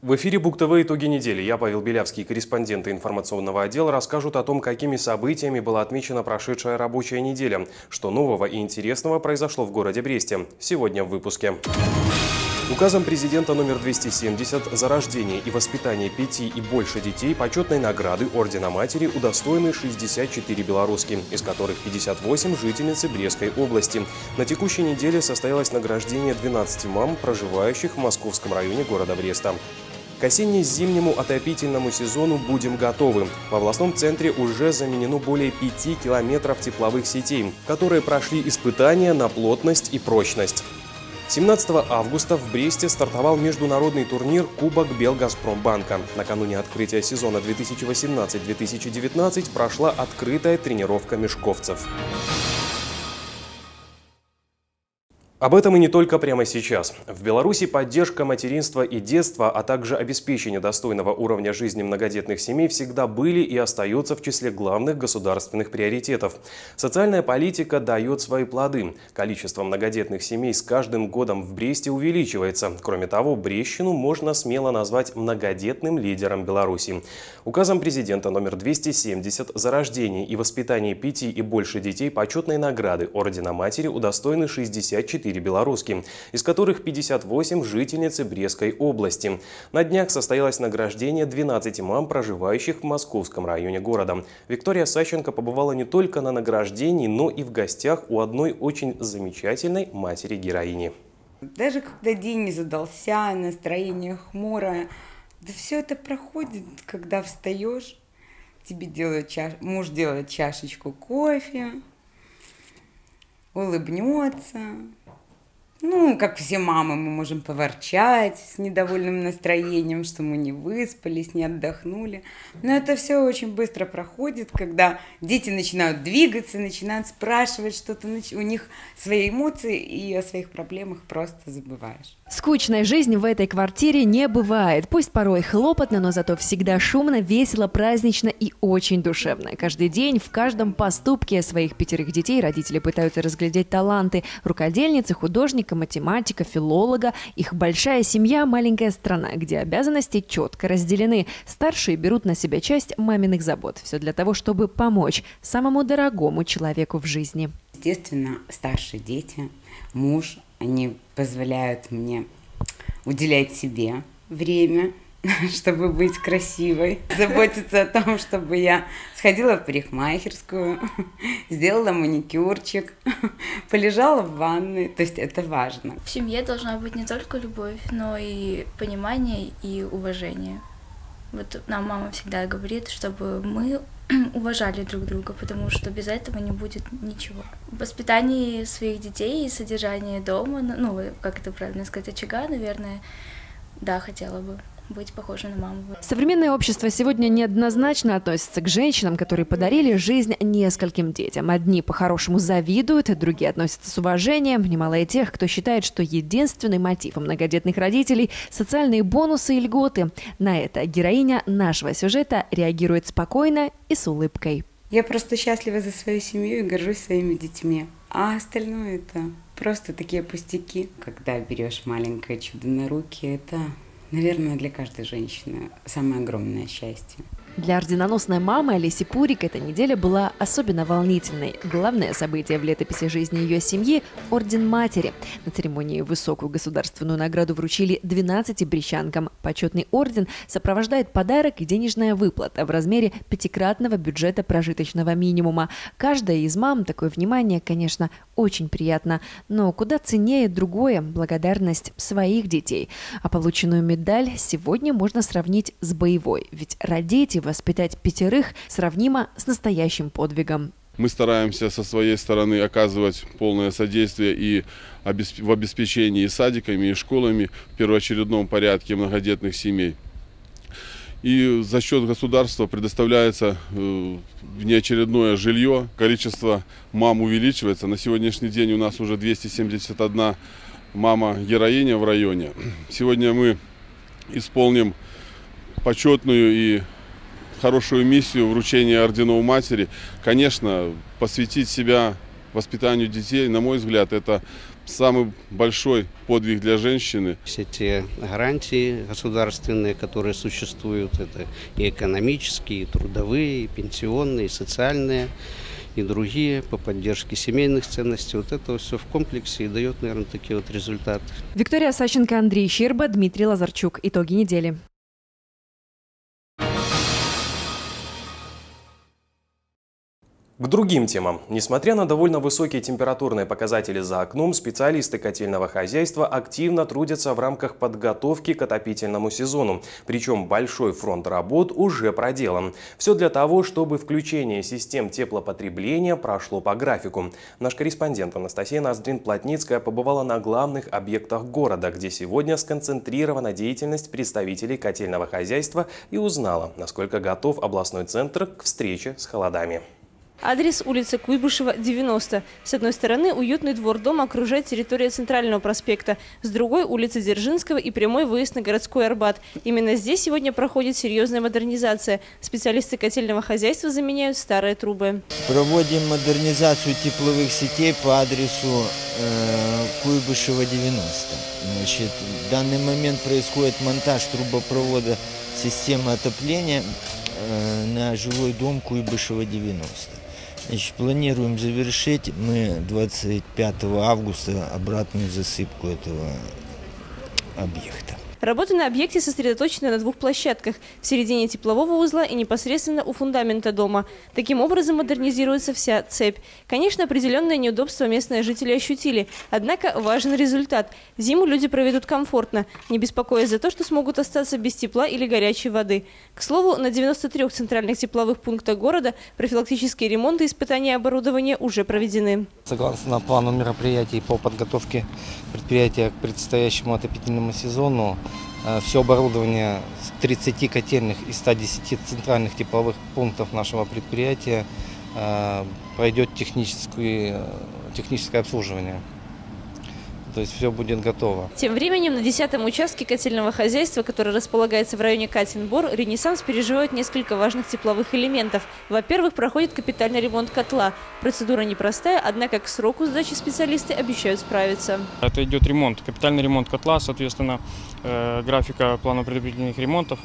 В эфире БугТV «Итоги недели». Я, Павел Белявский, корреспонденты информационного отдела, расскажут о том, какими событиями была отмечена прошедшая рабочая неделя, что нового и интересного произошло в городе Бресте. Сегодня в выпуске. Указом президента номер 270 за рождение и воспитание 5 и больше детей почетной награды Ордена Матери удостоены 64 белоруски, из которых 58 жительницы Брестской области. На текущей неделе состоялось награждение 12 мам, проживающих в Московском районе города Бреста. К осенне-зимнему отопительному сезону будем готовы. В областном центре уже заменено более 5 километров тепловых сетей, которые прошли испытания на плотность и прочность. 17 августа в Бресте стартовал международный турнир «Кубок Белгазпромбанка». Накануне открытия сезона 2018-2019 прошла открытая тренировка мешковцев. Об этом и не только прямо сейчас. В Беларуси поддержка материнства и детства, а также обеспечение достойного уровня жизни многодетных семей всегда были и остаются в числе главных государственных приоритетов. Социальная политика дает свои плоды. Количество многодетных семей с каждым годом в Бресте увеличивается. Кроме того, Брестщину можно смело назвать многодетным лидером Беларуси. Указом президента номер 270 за рождение и воспитание 5 и больше детей почетной награды Ордена Матери удостоены 64 белоруски, из которых 58 жительницы Брестской области. На днях состоялось награждение 12 мам, проживающих в Московском районе города. Виктория Сащенко побывала не только на награждении, но и в гостях у одной очень замечательной матери-героини. Даже когда день не задался, настроение хмурое, да все это проходит, когда встаешь, тебе муж делает чашечку кофе, улыбнется. Ну, как все мамы, мы можем поворчать с недовольным настроением, что мы не выспались, не отдохнули. Но это все очень быстро проходит, когда дети начинают двигаться, начинают спрашивать что-то, у них свои эмоции, и о своих проблемах просто забываешь. Скучной жизни в этой квартире не бывает. Пусть порой хлопотно, но зато всегда шумно, весело, празднично и очень душевно. Каждый день, в каждом поступке своих 5 детей родители пытаются разглядеть таланты рукодельницы, художника, математика, филолога. Их большая семья – маленькая страна, где обязанности четко разделены. Старшие берут на себя часть маминых забот. Все для того, чтобы помочь самому дорогому человеку в жизни. Естественно, старшие дети, муж, они позволяют мне уделять себе время, чтобы быть красивой, заботиться о том, чтобы я сходила в парикмахерскую, сделала маникюрчик, полежала в ванной, то есть это важно. В семье должна быть не только любовь, но и понимание и уважение. Вот нам мама всегда говорит, чтобы мы уважали друг друга, потому что без этого не будет ничего. В воспитании своих детей и содержании дома, ну, как это правильно сказать, очага, наверное, да, хотела бы быть похожей на маму. Современное общество сегодня неоднозначно относится к женщинам, которые подарили жизнь нескольким детям. Одни по-хорошему завидуют, другие относятся с уважением. Немало и тех, кто считает, что единственный мотив у многодетных родителей – социальные бонусы и льготы. На это героиня нашего сюжета реагирует спокойно и с улыбкой. Я просто счастлива за свою семью и горжусь своими детьми. А остальное – это просто такие пустяки. Когда берешь маленькое чудо на руки, это, наверное, для каждой женщины самое огромное счастье. Для орденоносной мамы Олеси Пурик эта неделя была особенно волнительной. Главное событие в летописи жизни ее семьи – Орден Матери. На церемонии высокую государственную награду вручили 12 брестчанкам. Почетный орден сопровождает подарок и денежная выплата в размере 5-кратного бюджета прожиточного минимума. Каждая из мам такое внимание, конечно, очень приятно. Но куда ценнее другое – благодарность своих детей. А полученную медаль сегодня можно сравнить с боевой. Ведь родить и воспитать 5 сравнимо с настоящим подвигом. Мы стараемся со своей стороны оказывать полное содействие и в обеспечении и садиками, и школами в первоочередном порядке многодетных семей. И за счет государства предоставляется внеочередное жилье. Количество мам увеличивается. На сегодняшний день у нас уже 271 мама-героиня в районе. Сегодня мы исполним почетную и хорошую миссию вручения орденов матери. Конечно, посвятить себя воспитанию детей, на мой взгляд, это самый большой подвиг для женщины. Все те гарантии государственные, которые существуют, это и экономические, и трудовые, и пенсионные, и социальные, и другие по поддержке семейных ценностей. Вот это все в комплексе и дает, наверное, такие вот результаты. Виктория Сащенко, Андрей Щерба, Дмитрий Лазарчук. Итоги недели. К другим темам. Несмотря на довольно высокие температурные показатели за окном, специалисты котельного хозяйства активно трудятся в рамках подготовки к отопительному сезону. Причем большой фронт работ уже проделан. Все для того, чтобы включение систем теплопотребления прошло по графику. Наш корреспондент Анастасия Ноздрин-Плотницкая побывала на главных объектах города, где сегодня сконцентрирована деятельность представителей котельного хозяйства, и узнала, насколько готов областной центр к встрече с холодами. Адрес: улица Куйбышева, 90. С одной стороны уютный двор дома окружает территория Центрального проспекта, с другой – улица Дзержинского и прямой выезд на городской Арбат. Именно здесь сегодня проходит серьезная модернизация. Специалисты котельного хозяйства заменяют старые трубы. Проводим модернизацию тепловых сетей по адресу Куйбышева, 90. Значит, в данный момент происходит монтаж трубопровода системы отопления на жилой дом Куйбышева, 90. Значит, планируем завершить мы 25 августа обратную засыпку этого объекта. Работы на объекте сосредоточены на двух площадках – в середине теплового узла и непосредственно у фундамента дома. Таким образом модернизируется вся цепь. Конечно, определенное неудобство местные жители ощутили. Однако важен результат. Зиму люди проведут комфортно, не беспокоясь за то, что смогут остаться без тепла или горячей воды. К слову, на 93 центральных тепловых пунктах города профилактические ремонты и испытания оборудования уже проведены. Согласно плану мероприятий по подготовке предприятия к предстоящему отопительному сезону, все оборудование с 30 котельных и 110 центральных тепловых пунктов нашего предприятия пройдет техническое обслуживание. То есть все будет готово. Тем временем на 10-м участке котельного хозяйства, который располагается в районе Катин-Бор, «Ренессанс» переживает несколько важных тепловых элементов. Во-первых, проходит капитальный ремонт котла. Процедура непростая, однако к сроку сдачи специалисты обещают справиться. Это идет ремонт, капитальный ремонт котла, соответственно, графика плана предварительных ремонтов.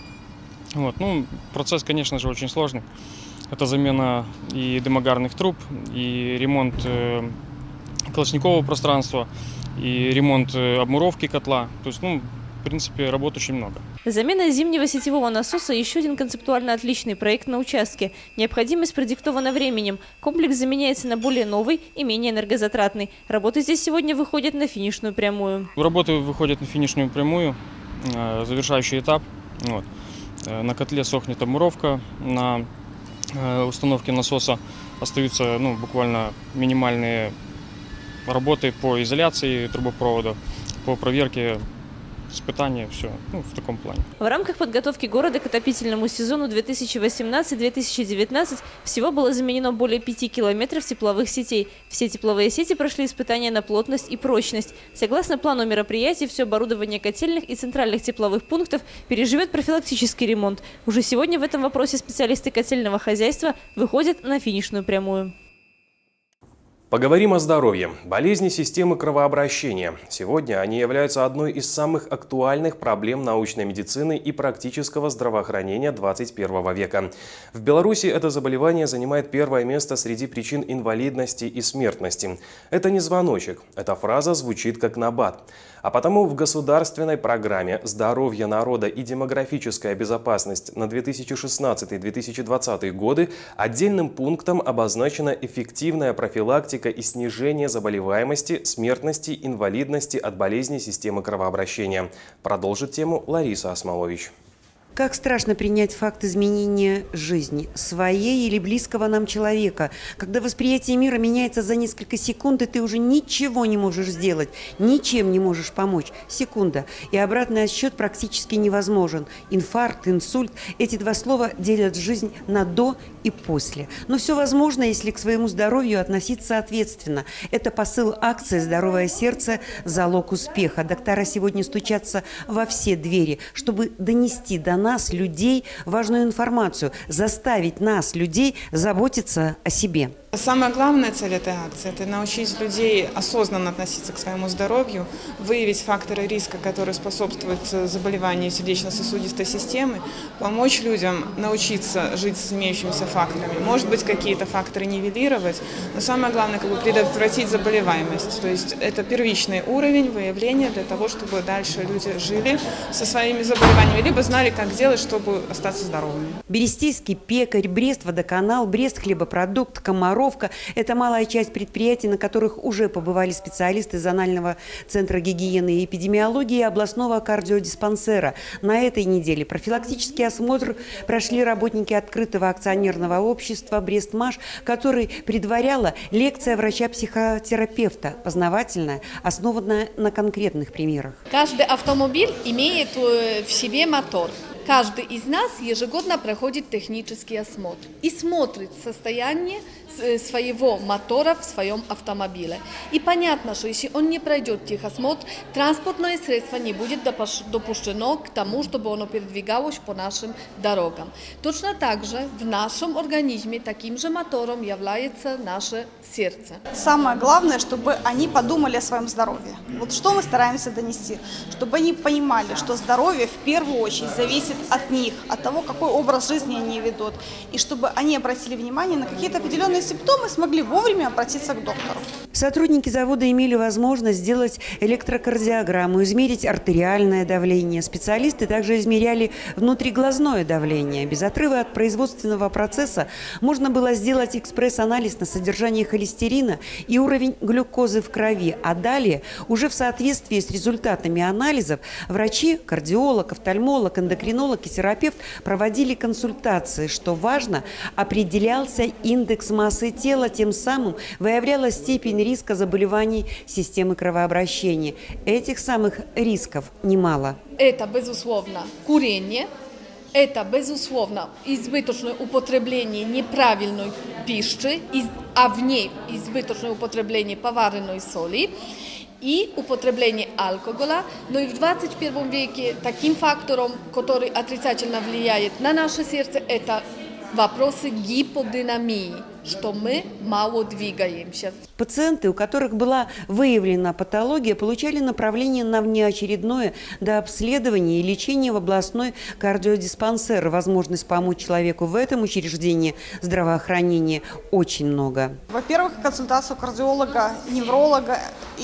Процесс, конечно же, очень сложный. Это замена и дымогарных труб, и ремонт колосникового пространства, и ремонт обмуровки котла. То есть, в принципе, работ очень много. Замена зимнего сетевого насоса – еще один концептуально отличный проект на участке. Необходимость продиктована временем. Комплекс заменяется на более новый и менее энергозатратный. Работы здесь сегодня выходят на финишную прямую. Работы выходят на финишную прямую, завершающий этап. На котле сохнет обмуровка, на установке насоса остаются буквально минимальные работы по изоляции трубопровода, по проверке, испытания, все в таком плане. В рамках подготовки города к отопительному сезону 2018-2019 всего было заменено более 5 километров тепловых сетей. Все тепловые сети прошли испытания на плотность и прочность. Согласно плану мероприятий, все оборудование котельных и центральных тепловых пунктов переживет профилактический ремонт. Уже сегодня в этом вопросе специалисты котельного хозяйства выходят на финишную прямую. Поговорим о здоровье. Болезни системы кровообращения. Сегодня они являются одной из самых актуальных проблем научной медицины и практического здравоохранения 21 века. В Беларуси это заболевание занимает первое место среди причин инвалидности и смертности. Это не звоночек, эта фраза звучит как набат. А потому в государственной программе «Здоровье народа и демографическая безопасность» на 2016-2020 годы отдельным пунктом обозначена эффективная профилактика и снижение заболеваемости, смертности, инвалидности от болезней системы кровообращения. Продолжит тему Лариса Осмолович. Как страшно принять факт изменения жизни, своей или близкого нам человека, когда восприятие мира меняется за несколько секунд, и ты уже ничего не можешь сделать, ничем не можешь помочь. Секунда. И обратный отсчет практически невозможен. Инфаркт, инсульт – эти два слова делят жизнь на «до» и «после». Но все возможно, если к своему здоровью относиться ответственно. Это посыл акции «Здоровое сердце. Залог успеха». Доктора сегодня стучатся во все двери, чтобы донести до нас, людей, важную информацию, заставить нас, людей, заботиться о себе. Самая главная цель этой акции – это научить людей осознанно относиться к своему здоровью, выявить факторы риска, которые способствуют заболеванию сердечно-сосудистой системы, помочь людям научиться жить с имеющимися факторами. Может быть, какие-то факторы нивелировать, но самое главное – предотвратить заболеваемость. То есть это первичный уровень выявления для того, чтобы дальше люди жили со своими заболеваниями, либо знали, как делать, чтобы остаться здоровыми. Берестейский пекарь, Брест-водоканал, Брест-хлебопродукт, Комаровка – это малая часть предприятий, на которых уже побывали специалисты Зонального центра гигиены и эпидемиологии и областного кардиодиспансера. На этой неделе профилактический осмотр прошли работники открытого акционерного общества «Брестмаш», который предваряла лекция врача-психотерапевта, познавательная, основанная на конкретных примерах. Каждый автомобиль имеет в себе мотор. Каждый из нас ежегодно проходит технический осмотр и смотрит состояние своего мотора в своем автомобиле. И понятно, что если он не пройдет техосмотр, транспортное средство не будет допущено к тому, чтобы оно передвигалось по нашим дорогам. Точно так же в нашем организме таким же мотором является наше сердце. Самое главное, чтобы они подумали о своем здоровье. Вот что мы стараемся донести, чтобы они понимали, что здоровье в первую очередь зависит от них, от того, какой образ жизни они ведут, и чтобы они обратили внимание на какие-то определенные симптомы, смогли вовремя обратиться к доктору. Сотрудники завода имели возможность сделать электрокардиограмму, измерить артериальное давление. Специалисты также измеряли внутриглазное давление. Без отрыва от производственного процесса можно было сделать экспресс-анализ на содержание холестерина и уровень глюкозы в крови. А далее, уже в соответствии с результатами анализов, врачи, кардиолог, офтальмолог, эндокринолог и терапевт проводили консультации. Что важно, определялся индекс массы тела, тем самым выявлялась степень риска заболеваний системы кровообращения. Этих самых рисков немало. Это, безусловно, курение, это, безусловно, избыточное употребление неправильной пищи, а в ней избыточное употребление поваренной соли и употребление алкоголя. Но и в 21 веке таким фактором, который отрицательно влияет на наше сердце, это вопросы гиподинамии, что мы мало двигаемся. Пациенты, у которых была выявлена патология, получали направление на внеочередное дообследование и лечение в областной кардиодиспансер. Возможность помочь человеку в этом учреждении здравоохранения очень много. Во-первых, консультацию кардиолога, невролога,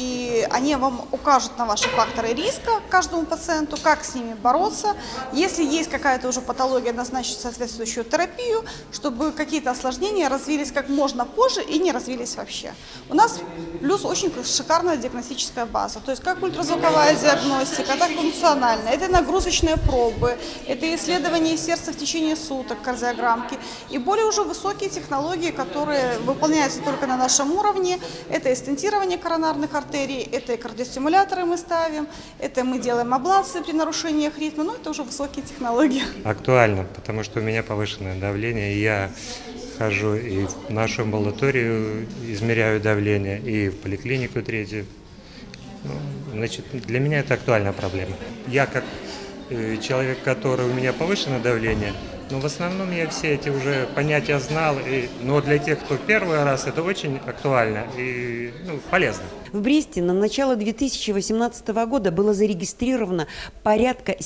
и они вам укажут на ваши факторы риска каждому пациенту, как с ними бороться. Если есть какая-то уже патология, назначить соответствующую терапию, чтобы какие-то осложнения развились как можно позже и не развились вообще. У нас плюс очень шикарная диагностическая база, то есть как ультразвуковая диагностика, так и функциональная. Это нагрузочные пробы, это исследование сердца в течение суток, кардиограммки и более уже высокие технологии, которые выполняются только на нашем уровне. Это и стентирование коронарных артерий, это и кардиостимуляторы мы ставим, это мы делаем аблации при нарушениях ритма, но это уже высокие технологии. Актуально, потому что у меня повышенное давление, и я хожу и в нашу амбулаторию, измеряю давление, и в поликлинику третью. Значит, для меня это актуальная проблема. Я как человек, который у меня повышенное давление, но в основном я все эти уже понятия знал, но для тех, кто первый раз, это очень актуально и полезно. В Бресте на начало 2018 года было зарегистрировано порядка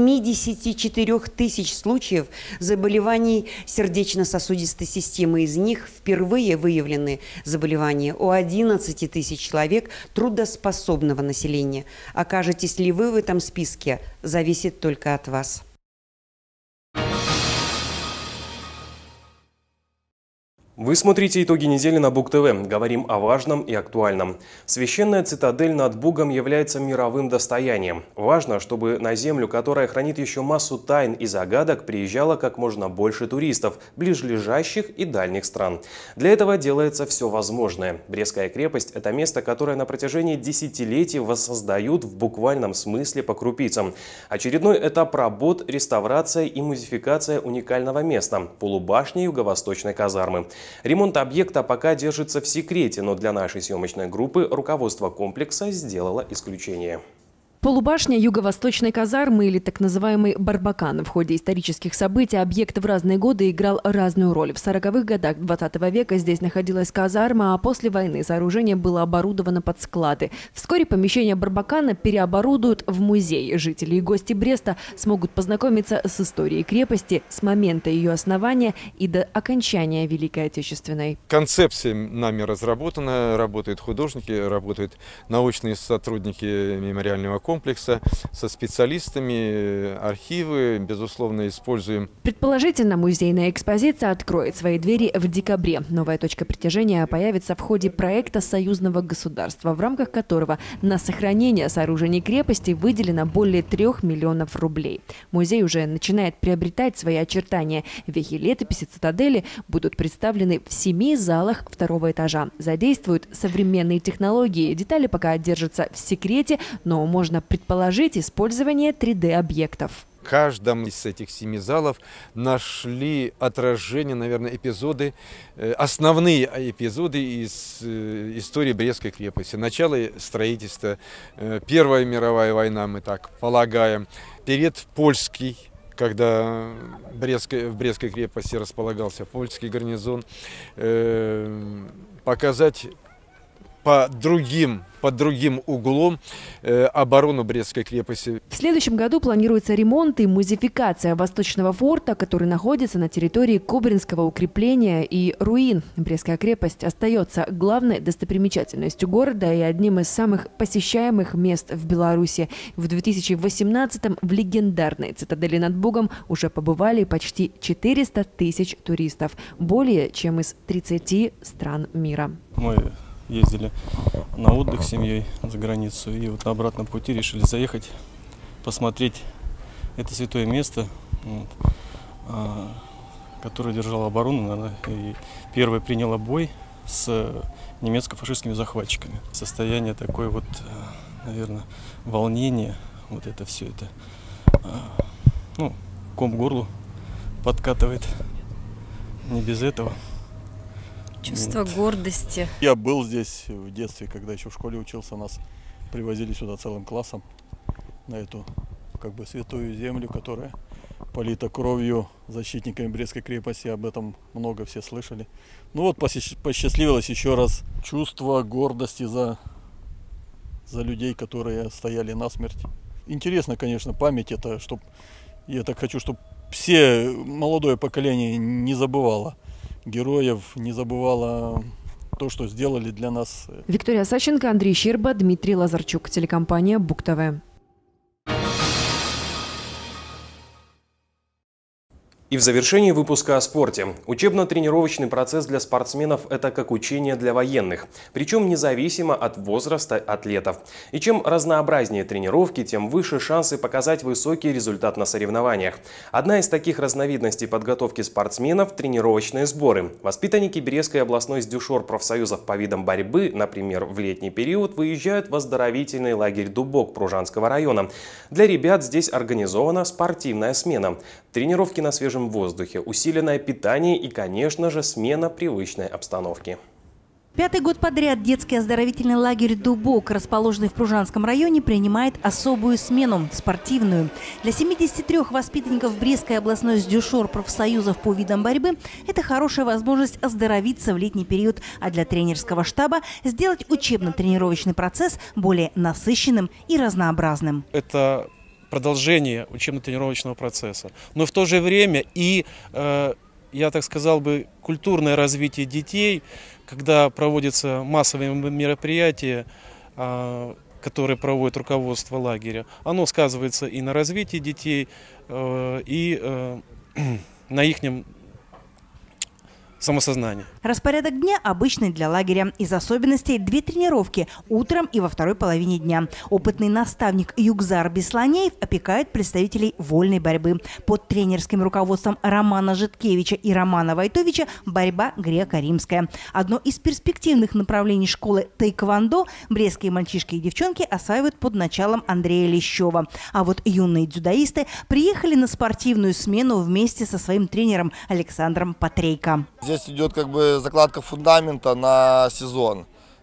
74 тысяч случаев заболеваний сердечно-сосудистой системы. Из них впервые выявлены заболевания у 11 тысяч человек трудоспособного населения. Окажетесь ли вы в этом списке, зависит только от вас. Вы смотрите итоги недели на Буг ТВ. Говорим о важном и актуальном. Священная цитадель над Бугом является мировым достоянием. Важно, чтобы на землю, которая хранит еще массу тайн и загадок, приезжало как можно больше туристов, ближлежащих и дальних стран. Для этого делается все возможное. Брестская крепость – это место, которое на протяжении десятилетий воссоздают в буквальном смысле по крупицам. Очередной этап работ – реставрация и музификация уникального места – полубашни юго-восточной казармы. Ремонт объекта пока держится в секрете, но для нашей съемочной группы руководство комплекса сделало исключение. Полубашня юго-восточной казармы или так называемый Барбакан. В ходе исторических событий объект в разные годы играл разную роль. В 40-х годах 20 века здесь находилась казарма, а после войны сооружение было оборудовано под склады. Вскоре помещение Барбакана переоборудуют в музей. Жители и гости Бреста смогут познакомиться с историей крепости с момента ее основания и до окончания Великой Отечественной. Концепция нами разработана, работают художники, работают научные сотрудники мемориального комплекса со специалистами, архивы, безусловно, используем. Предположительно, музейная экспозиция откроет свои двери в декабре. Новая точка притяжения появится в ходе проекта союзного государства, в рамках которого на сохранение сооружений крепости выделено более 3 миллионов рублей. Музей уже начинает приобретать свои очертания. Вехи летописи цитадели будут представлены в 7 залах 2-го этажа. Задействуют современные технологии. Детали пока держатся в секрете, но можно предположить использование 3D-объектов. В каждом из этих 7 залов нашли отражение, наверное, эпизоды, основные эпизоды из истории Брестской крепости. Начало строительства, Первая мировая война, мы так полагаем, период польский, когда в Брестской крепости располагался польский гарнизон, показать под другим углом оборону Брестской крепости. В следующем году планируется ремонт и музеификация Восточного форта, который находится на территории Кобринского укрепления и руин. Брестская крепость остается главной достопримечательностью города и одним из самых посещаемых мест в Беларуси. В 2018-м в легендарной цитадели над Бугом уже побывали почти 400 тысяч туристов, более чем из 30 стран мира. Мы ездили на отдых с семьей за границу, и вот на обратном пути решили заехать, посмотреть это святое место, которое держало оборону, и первое приняло бой с немецко-фашистскими захватчиками. Состояние такое вот, наверное, волнение, вот это все это, ком к горлу подкатывает, не без этого. Чувство гордости. Я был здесь в детстве, когда еще в школе учился, нас привозили сюда целым классом на эту святую землю, которая полита кровью защитниками Брестской крепости. Об этом много все слышали. Ну вот посчастливилось еще раз. Чувство гордости за людей, которые стояли насмерть. Интересно, конечно, память это, я так хочу, чтобы все молодое поколение не забывало героев, не забывала то, что сделали для нас. Виктория Сащенко, Андрей Щерба, Дмитрий Лазарчук, телекомпания Буг-ТВ. И в завершении выпуска о спорте. Учебно-тренировочный процесс для спортсменов – это как учение для военных, причем независимо от возраста атлетов. И чем разнообразнее тренировки, тем выше шансы показать высокий результат на соревнованиях. Одна из таких разновидностей подготовки спортсменов – тренировочные сборы. Воспитанники Брестской областной сдюшор профсоюзов по видам борьбы, например, в летний период, выезжают в оздоровительный лагерь «Дубок» Пружанского района. Для ребят здесь организована спортивная смена. Тренировки на свежем воздухе, усиленное питание и, конечно же, смена привычной обстановки. 5-й год подряд детский оздоровительный лагерь «Дубок», расположенный в Пружанском районе, принимает особую смену – спортивную. Для 73 воспитанников Брестской областной сдюшор профсоюзов по видам борьбы это хорошая возможность оздоровиться в летний период, а для тренерского штаба сделать учебно-тренировочный процесс более насыщенным и разнообразным. Это продолжение учебно-тренировочного процесса, но в то же время и, я так сказал бы, культурное развитие детей, когда проводятся массовые мероприятия, которые проводит руководство лагеря, оно сказывается и на развитии детей, и на их самосознание. Распорядок дня обычный для лагеря. Из особенностей 2 тренировки – утром и во второй половине дня. Опытный наставник Югзар Бесланеев опекает представителей вольной борьбы. Под тренерским руководством Романа Житкевича и Романа Войтовича борьба греко-римская. Одно из перспективных направлений школы тайквондо брестские мальчишки и девчонки осваивают под началом Андрея Лещева. А вот юные дзюдоисты приехали на спортивную смену вместе со своим тренером Александром Патрейко. Здесь идет закладка фундамента на сезон.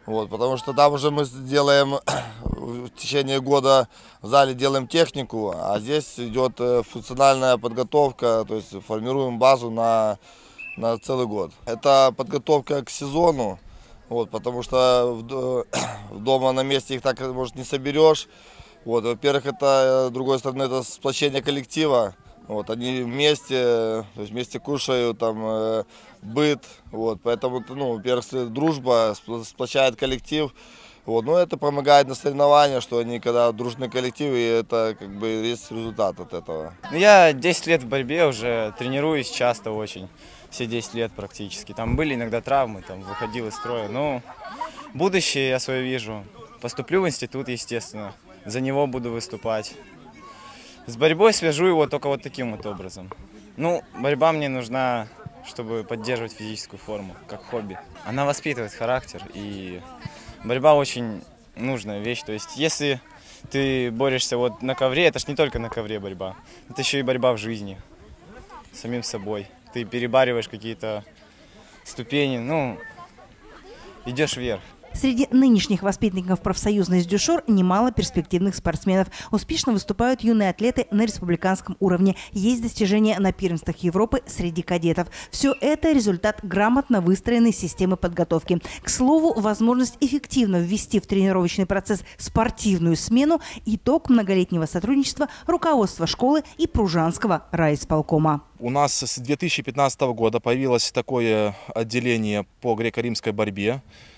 Вот, потому что там уже мы делаем в течение года в зале делаем технику, а здесь идет функциональная подготовка, то есть формируем базу на целый год. Это подготовка к сезону, вот, потому что дома на месте их так, может, не соберешь. Вот, во-первых, это, с другой стороны, это сплочение коллектива. Вот, они вместе, то есть вместе кушают, там, быт, вот, поэтому, ну, во-первых, дружба сплочает коллектив, вот, но это помогает на соревнованиях, что они, когда дружный коллектив, и это, как бы, есть результат от этого. Я 10 лет в борьбе уже, тренируюсь часто очень, все 10 лет практически, там были иногда травмы, там, выходил из строя, но будущее я свое вижу, поступлю в институт, естественно, за него буду выступать. С борьбой свяжу его только вот таким вот образом. Ну, борьба мне нужна, чтобы поддерживать физическую форму, как хобби. Она воспитывает характер, и борьба очень нужная вещь. То есть, если ты борешься вот на ковре, это ж не только на ковре борьба, это еще и борьба в жизни, с самим собой. Ты перебариваешь какие-то ступени, ну, идешь вверх. Среди нынешних воспитанников профсоюзной СДЮШОР немало перспективных спортсменов. Успешно выступают юные атлеты на республиканском уровне. Есть достижения на первенствах Европы среди кадетов. Все это результат грамотно выстроенной системы подготовки. К слову, возможность эффективно ввести в тренировочный процесс спортивную смену – итог многолетнего сотрудничества руководства школы и Пружанского райисполкома. У нас с 2015 года появилось такое отделение по греко-римской борьбе.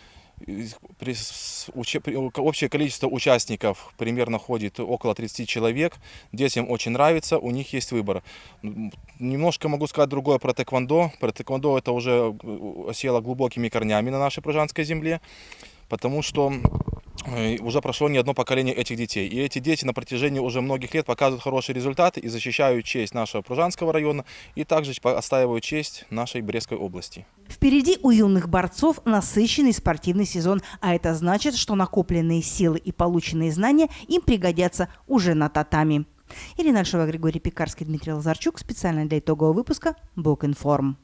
Общее количество участников примерно ходит около 30 человек. Детям очень нравится, у них есть выбор. Немножко могу сказать другое про тэквондо. Про тэквондо это уже осело глубокими корнями на нашей пружанской земле, потому что уже прошло не одно поколение этих детей. И эти дети на протяжении уже многих лет показывают хорошие результаты и защищают честь нашего Пружанского района, и также отстаивают честь нашей Брестской области. Впереди у юных борцов насыщенный спортивный сезон, а это значит, что накопленные силы и полученные знания им пригодятся уже на татами. Ирина Альшова, Григорий Пекарский, Дмитрий Лазарчук. Специально для итогового выпуска Бокинформ.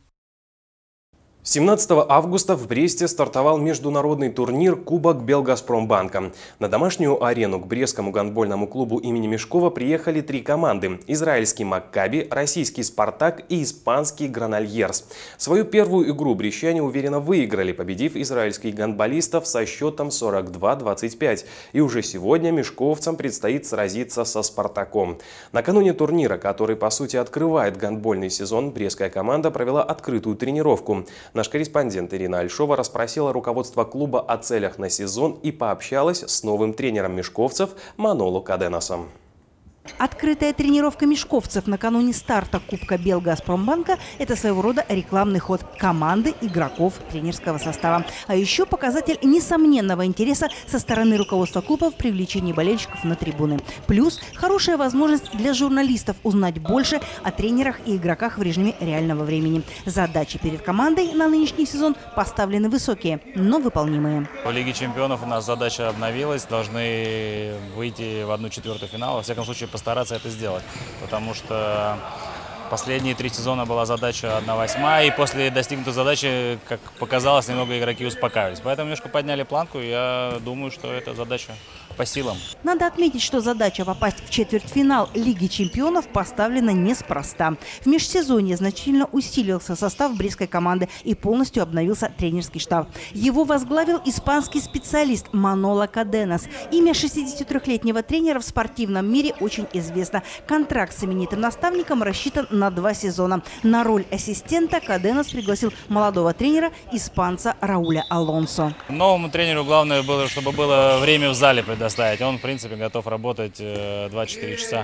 17 августа в Бресте стартовал международный турнир «Кубок Белгазпромбанка». На домашнюю арену к Брестскому гандбольному клубу имени Мешкова приехали 3 команды – израильский «Маккаби», российский «Спартак» и испанский «Гранальерс». Свою первую игру брестчане уверенно выиграли, победив израильских гандболистов со счетом 42-25. И уже сегодня мешковцам предстоит сразиться со «Спартаком». Накануне турнира, который по сути открывает гандбольный сезон, брестская команда провела открытую тренировку. Наш корреспондент Ирина Альшова расспросила руководство клуба о целях на сезон и пообщалась с новым тренером мешковцев Маноло Каденосом. Открытая тренировка мешковцев накануне старта Кубка Белгазпромбанка – это своего рода рекламный ход команды, игроков, тренерского состава. А еще показатель несомненного интереса со стороны руководства клуба в привлечении болельщиков на трибуны. Плюс хорошая возможность для журналистов узнать больше о тренерах и игроках в режиме реального времени. Задачи перед командой на нынешний сезон поставлены высокие, но выполнимые. В Лиге чемпионов у нас задача обновилась. Должны выйти в 1/4 финала. Во всяком случае, постараться это сделать, потому что последние 3 сезона была задача 1/8, и после достигнутой задачи, как показалось, немного игроки успокаивались. Поэтому немножко подняли планку, и я думаю, что эта задача по силам. Надо отметить, что задача попасть в четвертьфинал Лиги чемпионов поставлена неспроста. В межсезонье значительно усилился состав брестской команды и полностью обновился тренерский штаб. Его возглавил испанский специалист Маноло Каденос. Имя 63-летнего тренера в спортивном мире очень известно. Контракт с именитым наставником рассчитан на 2 сезона. На роль ассистента Каденос пригласил молодого тренера, испанца Рауля Алонсо. Новому тренеру главное было, чтобы было время в зале предоставить. Он, в принципе, готов работать 24 часа.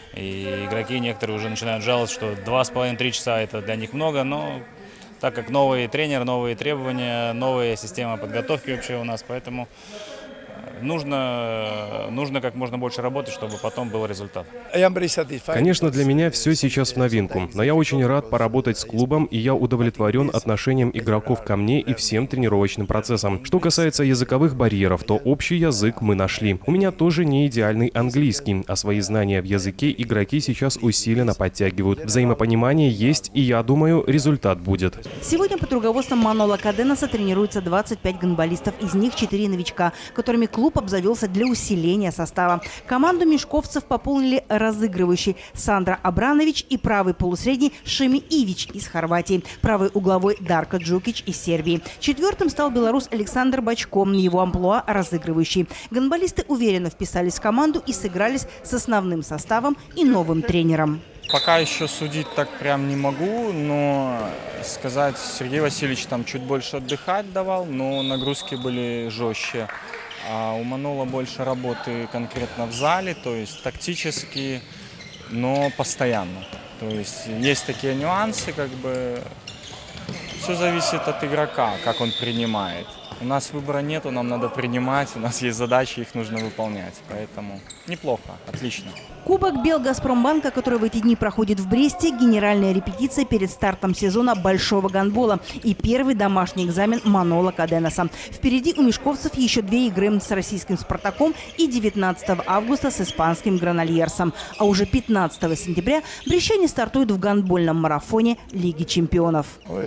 И игроки некоторые уже начинают жаловаться, что 2,5-3 часа это для них много. Но так как новый тренер, новые требования, новая система подготовки вообще у нас, поэтому нужно как можно больше работать, чтобы потом был результат. Конечно, для меня все сейчас в новинку, но я очень рад поработать с клубом, и я удовлетворен отношением игроков ко мне и всем тренировочным процессам. Что касается языковых барьеров, то общий язык мы нашли. У меня тоже не идеальный английский, а свои знания в языке игроки сейчас усиленно подтягивают. Взаимопонимание есть, и я думаю, результат будет. Сегодня под руководством Манола Каденаса тренируются 25 гандболистов, из них 4 новичка, которыми клуб обзавелся для усиления состава. Команду мешковцев пополнили разыгрывающий Сандра Абранович и правый полусредний Шими Ивич из Хорватии, правый угловой Дарко Джукич из Сербии. Четвертым стал белорус Александр Бачко, его амплуа разыгрывающий. Гандболисты уверенно вписались в команду и сыгрались с основным составом и новым тренером. Пока еще судить так прям не могу, но сказать, Сергей Васильевич там чуть больше отдыхать давал, но нагрузки были жестче. А у Манола больше работы конкретно в зале, то есть тактически, но постоянно. То есть такие нюансы, как бы все зависит от игрока, как он принимает. У нас выбора нету, нам надо принимать, у нас есть задачи, их нужно выполнять. Поэтому неплохо, отлично. Кубок Белгазпромбанка, который в эти дни проходит в Бресте, генеральная репетиция перед стартом сезона большого гандбола и первый домашний экзамен Манола Каденаса. Впереди у мешковцев еще 2 игры с российским «Спартаком» и 19 августа с испанским «Гранальерсом». А уже 15 сентября брестчане стартуют в гандбольном марафоне Лиги чемпионов.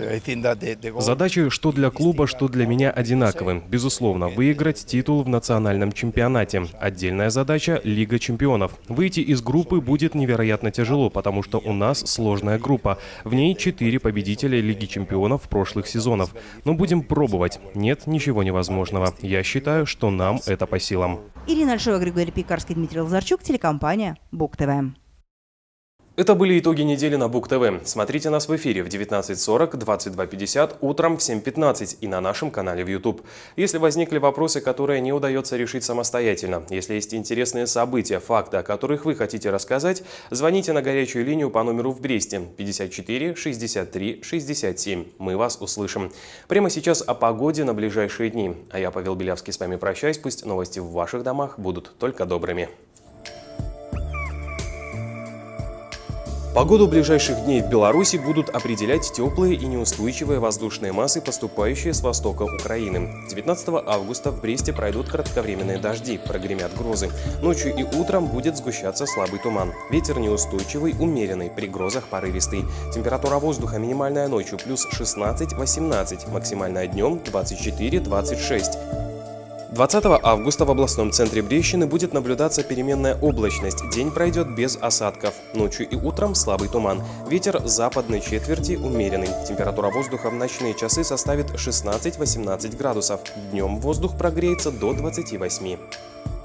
Задачи что для клуба, что для меня одинаковы. Безусловно, выиграть титул в национальном чемпионате. Отдельная задача – Лига чемпионов. Выйти из группы будет невероятно тяжело, потому что у нас сложная группа. В ней 4 победителя Лиги чемпионов прошлых сезонов. Но будем пробовать. Нет ничего невозможного. Я считаю, что нам это по силам. Ирина Альшова, Григорий Пекарский, Дмитрий Лазарчук, телекомпания БУК-ТВ. Это были итоги недели на БУК-ТВ. Смотрите нас в эфире в 19:40, 22:50, утром в 7:15 и на нашем канале в YouTube. Если возникли вопросы, которые не удается решить самостоятельно, если есть интересные события, факты, о которых вы хотите рассказать, звоните на горячую линию по номеру в Бресте 54 63 67. Мы вас услышим. Прямо сейчас о погоде на ближайшие дни. А я, Павел Белявский, с вами прощаюсь. Пусть новости в ваших домах будут только добрыми. Погоду ближайших дней в Беларуси будут определять теплые и неустойчивые воздушные массы, поступающие с востока Украины. 19 августа в Бресте пройдут кратковременные дожди, прогремят грозы. Ночью и утром будет сгущаться слабый туман. Ветер неустойчивый, умеренный, при грозах порывистый. Температура воздуха минимальная ночью плюс 16-18, максимальная днем 24-26. 20 августа в областном центре Брестщины будет наблюдаться переменная облачность. День пройдет без осадков. Ночью и утром слабый туман. Ветер западной четверти умеренный. Температура воздуха в ночные часы составит 16-18 градусов. Днем воздух прогреется до 28.